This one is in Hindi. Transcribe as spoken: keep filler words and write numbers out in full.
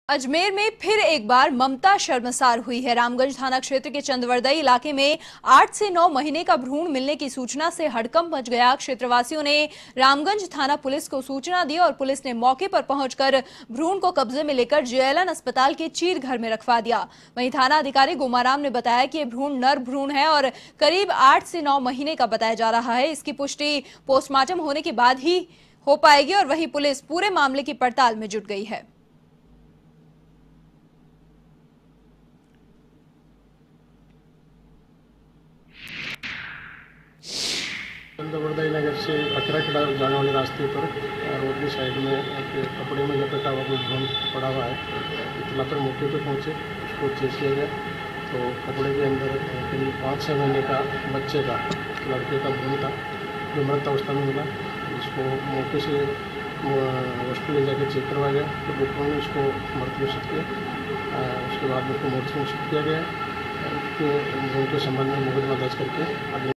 अजमेर में फिर एक बार ममता शर्मसार हुई है। रामगंज थाना क्षेत्र के चंदवरदई इलाके में आठ से नौ महीने का भ्रूण मिलने की सूचना से हड़कंप मच गया। क्षेत्रवासियों ने रामगंज थाना पुलिस को सूचना दी और पुलिस ने मौके पर पहुंचकर भ्रूण को कब्जे में लेकर जेएलएन अस्पताल के चीर घर में रखवा दिया। वहीं थाना अधिकारी गोमाराम ने बताया कि ये भ्रूण नर भ्रूण है और करीब आठ से नौ महीने का बताया जा रहा है। इसकी पुष्टि पोस्टमार्टम होने के बाद ही हो पाएगी और वहीं पुलिस पूरे मामले की पड़ताल में जुट गई है। चंदवरदई नगर से खतरा खिला जाने वाले रास्ते पर रोड की साइड में कपड़े में लपेटा हुआ कोई भ्रूण पड़ा हुआ है। इतना पर मौके पर पहुंचे, उसको चेक किया गया तो कपड़े के अंदर करीब पाँच छः महीने का बच्चे का लड़के का भ्रूण था जो मृत अवस्था में मिला। इसको मौके से हॉस्पिटल ले जाकर चेक करवाया गया तो डॉक्टरों ने उसको मृत घोषित किया। उसके बाद उसको मोर्चे घोषित किया गया। उसके भ्रूण के संबंध में मुकदमा दर्ज करके